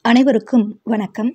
அனைவருக்கும் வணக்கம்.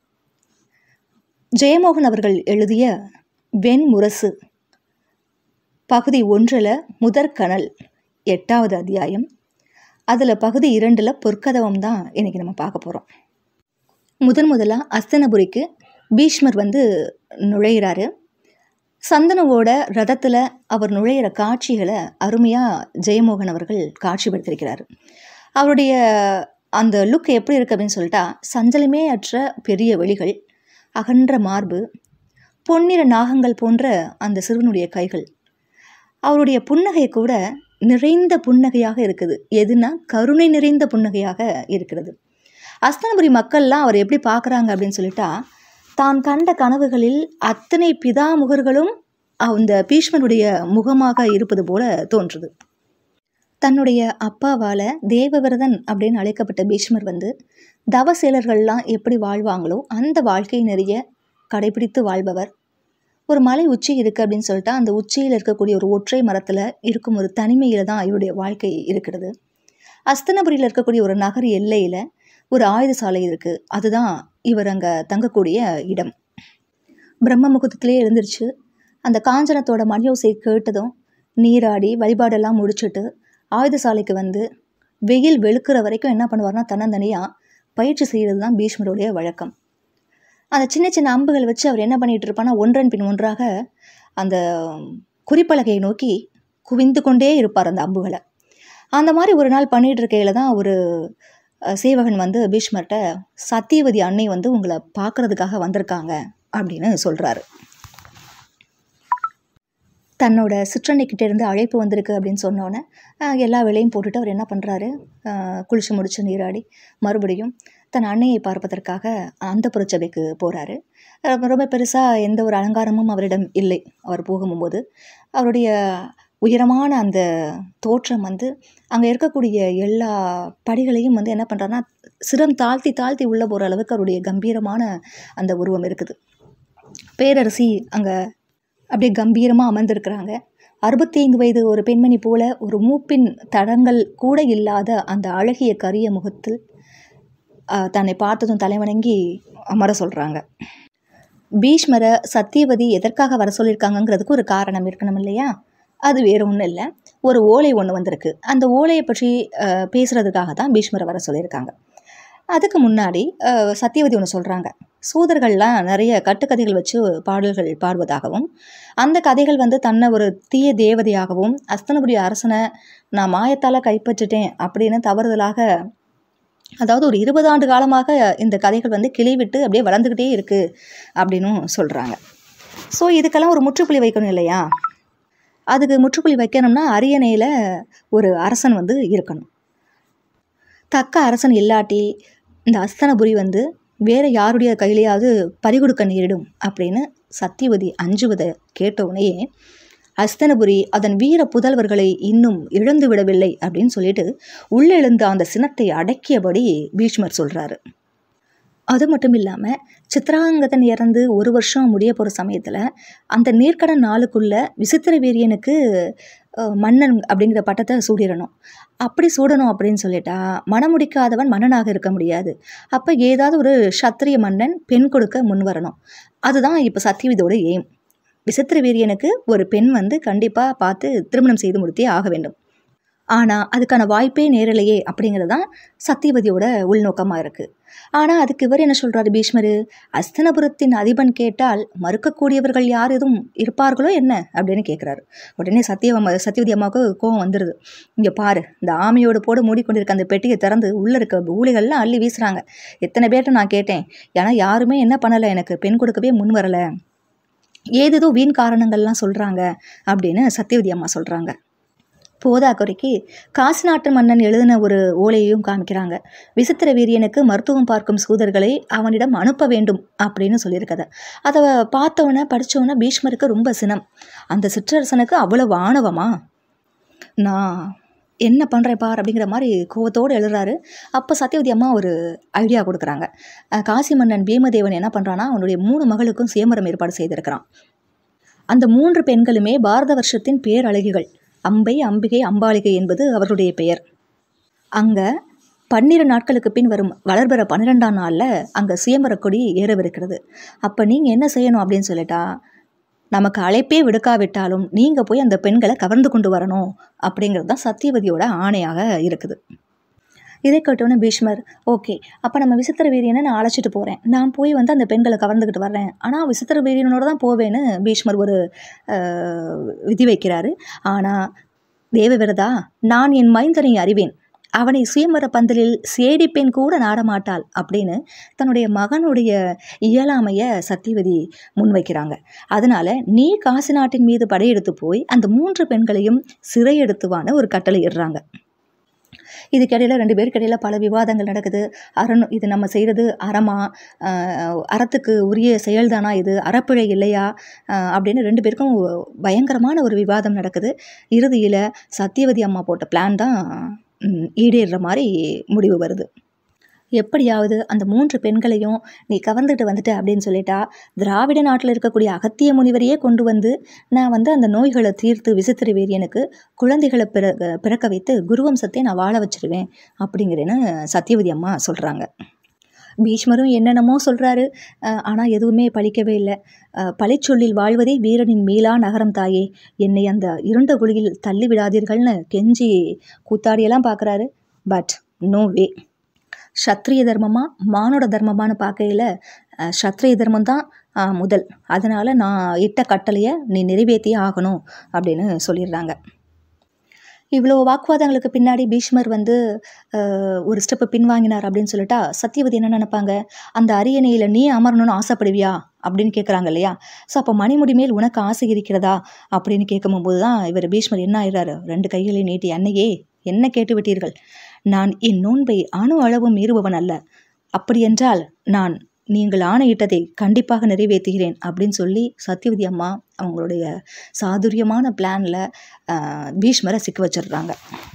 ஜெயமோகன் அவர்கள் எழுதிய வெண்முரசு பகுதி 1 முதற்கணல் 8வது அத்தியாயம். அதில் பகுதி 2 பொற்கதவம் தான் இன்றைக்கி நம்ம பார்க்க போகிறோம். முதலாக அஸ்தினபுரிக்கு பீஷ்மர் நுழையிறாரு. சந்தனுவோட ரதத்தில் அவர் நுழையிற காட்சிகளை அருமையாக ஜெயமோகன் அவர்கள் காட்சிப்படுத்தியிருக்கிறார். அவருடைய அந்த லுக் எப்படி இருக்குது அப்படின்னு சொல்லிட்டா, சஞ்சலமே அற்ற பெரிய வெளிகள், அகன்ற மார்பு, பொன்னிற நாகங்கள் போன்ற அந்த சிறுவனுடைய கைகள், அவருடைய புன்னகை கூட நிறைந்த புன்னகையாக இருக்குது. எதுனா கருணை நிறைந்த புன்னகையாக இருக்கிறது. அஸ்தினபுரி மக்கள்லாம் அவர் எப்படி பார்க்குறாங்க அப்படின்னு சொல்லிட்டா, தான் கண்ட கனவுகளில் அத்தனை பிதாமுகர்களும் அந்த பீஷ்மனுடைய முகமாக இருப்பது போல தோன்றுது. தன்னுடைய அப்பாவால் தேவவிரதன் அப்படின்னு அழைக்கப்பட்ட பீஷ்மர் தவசேலர்கள்லாம் எப்படி வாழ்வாங்களோ அந்த வாழ்க்கை நெறிய கடைபிடித்து வாழ்பவர். ஒரு மலை உச்சி இருக்குது அப்படின்னு சொல்லிட்டா, அந்த உச்சியில் இருக்கக்கூடிய ஒரு ஒற்றை மரத்தில் இருக்கும் ஒரு தனிமையில் தான் இவருடைய வாழ்க்கை இருக்கிறது. அஸ்தினபுரியில் இருக்கக்கூடிய ஒரு நகர் எல்லையில் ஒரு ஆயுத சாலை இருக்குது. அதுதான் இவர் அங்கே தங்கக்கூடிய இடம். பிரம்ம முகூர்த்தத்திலே எழுந்திருச்சு அந்த காஞ்சனத்தோட மணியோசை கேட்டதும் நீராடி வழிபாடெல்லாம் முடிச்சுட்டு ஆயுத சாலைக்கு வெயில் வெளுக்கிற வரைக்கும் என்ன பண்ணுவார்னா, தன்னந்தனியாக பயிற்சி செய்கிறது தான் பீஷ்மருடைய வழக்கம். அந்த சின்ன சின்ன அம்புகள் வச்சு அவர் என்ன பண்ணிகிட்டு இருப்பார்னா, ஒன்றன் பின் ஒன்றாக அந்த குறிப்பலகையை நோக்கி குவிந்து கொண்டே இருப்பார் அந்த அம்புகளை. அந்த மாதிரி ஒரு நாள் பண்ணிகிட்டு இருக்கையில் தான் ஒரு சேவகன் பீஷ்மர்கிட்ட, சத்தியவதி அன்னை உங்களை பார்க்குறதுக்காக வந்திருக்காங்க அப்படின்னு சொல்கிறாரு. தன்னோட சிற்றன்னைக்கிட்ட இருந்து அழைப்பு வந்திருக்கு அப்படின்னு சொன்னோன்னே எல்லா வேலையும் போட்டுட்டு அவர் என்ன பண்ணுறாரு, குளிச்சு முடிச்சு நீராடி மறுபடியும் தன் அன்னையை பார்ப்பதற்காக அந்தப்புர சபைக்கு போகிறாரு. ரொம்ப பெருசாக எந்த ஒரு அலங்காரமும் அவரிடம் இல்லை. அவர் போகும்போது அவருடைய உயரமான அந்த தோற்றம் அங்கே இருக்கக்கூடிய எல்லா படிகளையும் என்ன பண்ணுறாருன்னா, சிரம் தாழ்த்தி தாழ்த்தி உள்ளே போகிற அளவுக்கு அவருடைய கம்பீரமான அந்த உருவம் இருக்குது. பேரரசி அங்கே அப்படியே கம்பீரமாக அமர்ந்திருக்கிறாங்க. 65 வயது ஒரு பெண்மணி போல ஒரு மூப்பின் தடங்கள் கூட இல்லாத அந்த அழகிய கரிய முகத்தில் தன்னை பார்த்ததும் தலைவணங்கி அமர சொல்கிறாங்க. பீஷ்மரை சத்தியவதி எதற்காக வர சொல்லியிருக்காங்கங்கிறதுக்கு ஒரு காரணம் இருக்கணும் இல்லையா? அது வேறு ஒன்றும் இல்லை. ஒரு ஓலை ஒன்று வந்திருக்கு. அந்த ஓலையை பற்றி பேசுகிறதுக்காக தான் பீஷ்மரை வர சொல்லியிருக்காங்க. அதுக்கு முன்னாடி சத்தியவதி ஒன்று சொல்கிறாங்க. சூதர்கள்லாம் நிறைய கட்டுக்கதைகள் வச்சு பாடல்கள் பாடுவதாகவும், அந்த கதைகள் தன்னை ஒரு தீய தேவதையாகவும், அஸ்தினபுரி அரசனை நான் மாயத்தால் கைப்பற்றிட்டேன் அப்படின்னு தவறுதலாக, அதாவது ஒரு 20 ஆண்டு காலமாக இந்த கதைகள் கிளை விட்டு அப்படியே வளர்ந்துக்கிட்டே இருக்குது அப்படின்னும் சொல்கிறாங்க. ஸோ இதுக்கெல்லாம் ஒரு முற்றுப்புள்ளி வைக்கணும் இல்லையா? அதுக்கு முற்றுப்புள்ளி வைக்கணும்னா அரியணையில் ஒரு அரசன் இருக்கணும். தக்க அரசன் இல்லாட்டி இந்த அஸ்தினபுரி வேறு யாருடைய கையிலையாவது பறிகொடுக்க நேரிடும் அப்படின்னு சத்தியவதி அஞ்சுவதை கேட்டவுடனேயே, அஸ்தினபுரி அதன் வீர புதல்வர்களை இன்னும் இழந்து விடவில்லை அப்படின்னு சொல்லிட்டு உள்ளெழுந்த அந்த சினத்தை அடக்கியபடி பீஷ்மர் சொல்கிறாரு. அது மட்டும் இல்லாமல், சித்ராங்கதன் இறந்து 1 வருஷம் முடிய போகிற சமயத்தில் அந்த நீர்க்கடன் நாளுக்குள்ளே விசித்திர வீரியனுக்கு மன்னன் அப்படிங்கிற பட்டத்தை சூடிடணும். அப்படி சூடணும் அப்படின்னு சொல்லிட்டா மணமுடிக்காதவன் மன்னனாக இருக்க முடியாது. அப்போ ஏதாவது ஒரு சத்திரிய மன்னன் பெண் கொடுக்க முன் வரணும். அதுதான் இப்போ சத்தியவதியோட எய்ம். விசித்திர வீரியனுக்கு ஒரு பெண் கண்டிப்பாக பார்த்து திருமணம் செய்து முடித்தே ஆக வேண்டும். ஆனால் அதுக்கான வாய்ப்பே நேரலையே அப்படிங்கிறது தான் சத்தியவதியோட உள்நோக்கமாக இருக்குது. ஆனால் அதுக்கு இவர் என்ன சொல்கிறாரு பீஷ்மர், அஸ்தினபுரத்தின் அதிபன் கேட்டால் மறுக்கக்கூடியவர்கள் யார் எதுவும் இருப்பார்களோ என்ன அப்படின்னு கேட்குறாரு. உடனே சத்தியவதி அம்மாவுக்கு கோவம் வந்துடுது. இங்கே பாரு, இந்த ஆமையோடு போட மூடிக்கொண்டிருக்க அந்த பெட்டியை திறந்து உள்ளே இருக்க ஊழிகள்லாம் அள்ளி வீசுகிறாங்க. எத்தனை பேர்ட்ட நான் கேட்டேன், ஏன்னா யாருமே என்ன பண்ணலை, எனக்கு பெண் கொடுக்கவே முன் வரலை, ஏதேதோ வீண் காரணங்கள்லாம் சொல்கிறாங்க அப்படின்னு சத்தியவதி அம்மா சொல்கிறாங்க. போதா குறைக்கு காசி நாட்டு மன்னன் எழுதின ஒரு ஓலையையும் காமிக்கிறாங்க. விசித்திர வீரியனுக்கு மருத்துவம் பார்க்கும் சூதர்களை அவனிடம் அனுப்ப வேண்டும் அப்படின்னு சொல்லியிருக்கதை. அதை பார்த்தவொன்னே படித்தவொன்னே பீஷ்மருக்கு ரொம்ப சினம். அந்த சிற்றரசனுக்கு அவ்வளவு ஆணவமா, நான் என்ன பண்ணுறேன் பார் அப்படிங்கிற மாதிரி கோவத்தோடு எழுதுறாரு. அப்போ சத்தியவதி அம்மா ஒரு ஐடியா கொடுக்குறாங்க. காசி மன்னன் பீமதேவன் என்ன பண்ணுறான்னா, அவனுடைய 3 மகளுக்கும் சுயமரம் ஏற்பாடு செய்திருக்கிறான். அந்த 3 பெண்களுமே பாரத வருஷத்தின் பேரழகிகள். அம்பை, அம்பிகை, அம்பாலிகை என்பது அவருடைய பெயர். அங்கே 12 நாட்களுக்கு பின் வரும் வளர்பிற 12ஆம் நாளில் அங்கே சுயம்பரக் கொடி ஏறவிருக்கிறது. அப்போ நீங்கள் என்ன செய்யணும் அப்படின்னு சொல்லிட்டா, நமக்கு அழைப்பே விடுக்காவிட்டாலும் நீங்கள் போய் அந்த பெண்களை கவர்ந்து கொண்டு வரணும் அப்படிங்கிறது தான் சத்தியவதியோட ஆணையாக இருக்குது. இதை கேட்டோன்னே பீஷ்மர், ஓகே, அப்போ நம்ம விசித்திர வீரியனை நான் அழைச்சிட்டு போகிறேன், நான் போய் வந்து அந்த பெண்களை கவர்ந்துக்கிட்டு வர்றேன், ஆனால் விசித்திர வீரியனோட தான் போவேன்னு பீஷ்மர் ஒரு விதி வைக்கிறாரு. ஆனால் தேவவிரதா, நான் என் மைந்தனை அறிவேன், அவனை சுயம்பர பந்தலில் சேடி பெண் கூட நாடமாட்டாள் அப்படின்னு தன்னுடைய மகனுடைய இயலாமையை சத்தியவதி முன்வைக்கிறாங்க. அதனால நீ காசி நாட்டின் மீது படையெடுத்து போய் அந்த 3 பெண்களையும் சிறையெடுத்துவான ஒரு கட்டளை இடுறாங்க. இதுக்கிடையில் 2 பேருக்கு இடையில் பல விவாதங்கள் நடக்குது. இது நம்ம செய்கிறது அறமா, அறத்துக்கு உரிய செயல்தானா, இது அறப்பிழை இல்லையா அப்படின்னு 2 பேருக்கும் பயங்கரமான ஒரு விவாதம் நடக்குது. இறுதியில் சத்தியவதி அம்மா போட்ட பிளான் தான் ஈடேறுற மாதிரி முடிவு வருது. எப்படியாவது அந்த 3 பெண்களையும் நீ கவர்ந்துட்டு வந்துட்ட அப்படின்னு சொல்லிட்டா, திராவிட நாட்டில் இருக்கக்கூடிய அகத்திய முனிவரையே கொண்டு வந்து நான் வந்து அந்த நோய்களை தீர்த்து விசித்திர வீரியனுக்கு குழந்தைகளை பிறக்க வைத்து குருவம்சத்தை நான் வாழ வச்சிருவேன் அப்படிங்கிறேன்னு சத்தியவதி அம்மா சொல்கிறாங்க. பீஷ்மரும் என்னென்னமோ சொல்கிறாரு, ஆனால் எதுவுமே பலிக்கவே இல்லை. பழிச்சொல்லில் வாழ்வதே வீரனின் மீளா நகரம் தாயே, என்னை அந்த இருண்ட குழியில் தள்ளி விடாதீர்கள்னு கெஞ்சி கூத்தாடியெல்லாம் பார்க்குறாரு. பட் நோ வே. சத்திரிய தர்மமா மானோட தர்மமானு பார்க்கையில் சத்திரிய தர்மம் தான் முதல். அதனால் நான் இட்ட கட்டளையை நீ நிறைவேற்றியே ஆகணும் அப்படின்னு சொல்லிடுறாங்க. இவ்வளோ வாக்குவாதங்களுக்கு பின்னாடி பீஷ்மர் வந்து ஒரு ஸ்டெப்பு பின்வாங்கினார் அப்படின்னு சொல்லிட்டா சத்தியவதி என்ன நினைப்பாங்க, அந்த அரியணையில் நீ அமரணும்னு ஆசைப்படுவியா அப்படின்னு கேட்குறாங்க இல்லையா. ஸோ அப்போ மணிமுடி மேல் உனக்கு ஆசை இருக்கிறதா அப்படின்னு கேட்கும்போது தான் இவர் பீஷ்மர் என்ன ஆயிடுறாரு, 2 கைகளை நீட்டி, அன்னையே என்ன கேட்டு விட்டீர்கள், நான் என் நோன்பை அணு அளவும் மீறுபவன் அல்ல, அப்படியென்றால் நான் நீங்கள் ஆணையிட்டதை கண்டிப்பாக நிறைவேற்றுகிறேன் அப்படின்னு சொல்லி சத்தியவதி அம்மா அவங்களுடைய சாதுரியமான பிளானில் பீஷ்மரை சிக்க வச்சிடுறாங்க.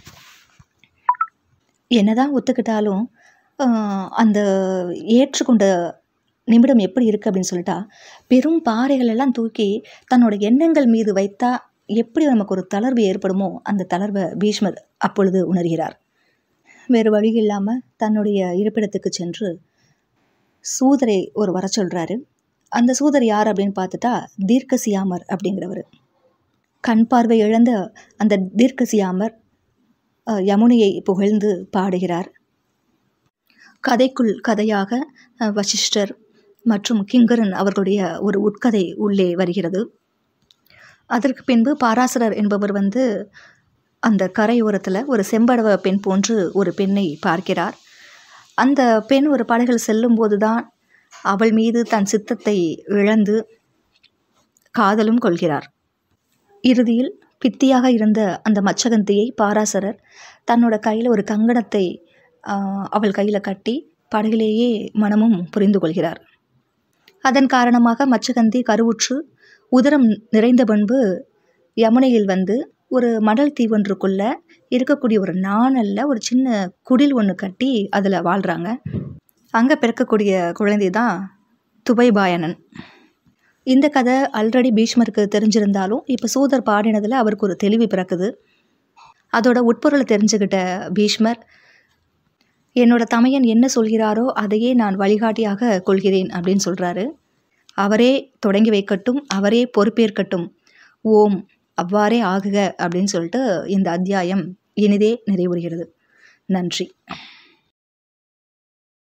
என்னதான் ஒத்துக்கிட்டாலும் அந்த ஏற்றுக்கொண்ட நிமிடம் எப்படி இருக்குது அப்படின்னு சொல்லிட்டா, பெரும் பாறைகள் எல்லாம் தூக்கி தன்னோட எண்ணங்கள் மீது வைத்தா எப்படி நமக்கு ஒரு தளர்வு ஏற்படுமோ அந்த தளர்வை பீஷ்மர் அப்பொழுது உணர்கிறார். வேறு வழி இல்லாமல் தன்னுடைய இருப்பிடத்துக்கு சென்று சூதரை ஒரு வர சொல்கிறாரு. அந்த சூதர் யார் அப்படின்னு பார்த்துட்டா தீர்க்கசியாமர் அப்படிங்கிறவர். கண் பார்வை இழந்த அந்த தீர்க்கசியாமர் யமுனையை புகழ்ந்து பாடுகிறார். கதைக்குள் கதையாக வசிஷ்டர் மற்றும் கிங்கரன் அவர்களுடைய ஒரு உட்கதை உள்ளே வருகிறது. அதற்கு பின்பு பாராசரர் என்பவர் வந்து அந்த கரையோரத்தில் ஒரு செம்படவ பெண் போன்று ஒரு பெண்ணை பார்க்கிறார். அந்த பெண் ஒரு படகில் செல்லும்போது தான் அவள் மீது தன் சித்தத்தை இழந்து காதலும் கொள்கிறார். இறுதியில் பித்தியாக இருந்த அந்த மச்சகந்தியை பாராசரர் தன்னோட கையில் ஒரு கங்கணத்தை அவள் கையில் கட்டி படகிலேயே மனமும் புரிந்து கொள்கிறார். அதன் காரணமாக மச்சகந்தி கருவுற்று உதரம் நிறைந்த பண்பு யமுனையில் வந்து ஒரு மணல் தீவொன்றுக்குள்ளே இருக்கக்கூடிய ஒரு நாணல்ல ஒரு சின்ன குடில் ஒன்று கட்டி அதில் வாழ்கிறாங்க. அங்கே பிறக்கக்கூடிய குழந்தை தான் துபைபாயனன். இந்த கதை ஆல்ரெடி பீஷ்மருக்கு தெரிஞ்சிருந்தாலும் இப்போ சூதர் பாடினதில் அவருக்கு ஒரு தெளிவு பிறக்குது. அதோட உட்பொருளை தெரிஞ்சுக்கிட்ட பீஷ்மர், என்னோட தமையன் என்ன சொல்கிறாரோ அதையே நான் வழிகாட்டியாக கொள்கிறேன் அப்படின்னு சொல்கிறாரு. அவரே தொடங்கி வைக்கட்டும், அவரே பொறுப்பேற்கட்டும், ஓம் அவ்வாறே ஆகுக அப்படின்னு சொல்லிட்டு இந்த அத்தியாயம் இனிதே நிறைவுறுகிறது. நன்றி.